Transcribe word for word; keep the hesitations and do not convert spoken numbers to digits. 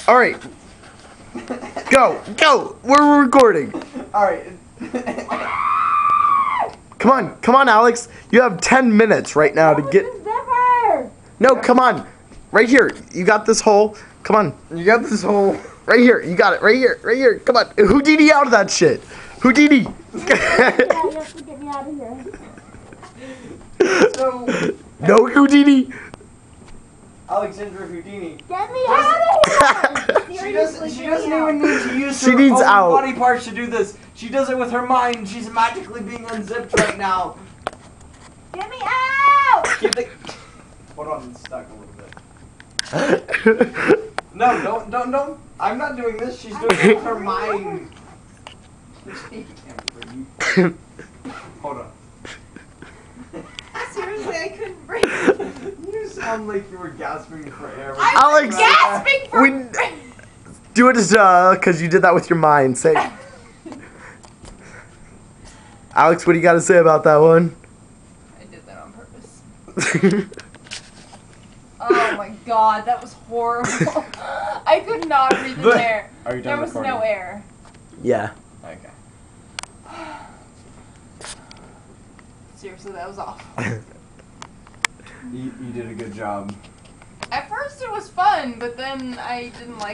All right. Go, go. We're recording. All right. Come on, come on, Alex. You have ten minutes right now to get. No, come on. Right here. You got this hole. Come on. You got this hole. Right here. You got it. Right here. Right here. Come on. Houdini out of that shit. Houdini. Yeah, you have to get me out of here. So, No Houdini. Alexandra Houdini. Get me out of here! She doesn't. She doesn't even need to use She her needs own out. body parts to do this. She does it with her mind. She's magically being unzipped right now. Get me out! Keep the. Hold on, it's stuck a little bit. No, don't, don't, don't. I'm not doing this. She's doing it with her mind. She can't breathe. Hold on. Seriously, I couldn't breathe. You sound like you were gasping for air. I'm Alex, gasping for we do it as uh, cause you did that with your mind. Say, Alex, what do you got to say about that one? I did that on purpose. Oh my god, that was horrible. I could not breathe in But- there. Are you There done was recording? no air. Yeah. Okay. Seriously, that was awful. You, you did a good job. At first it was fun, but then I didn't like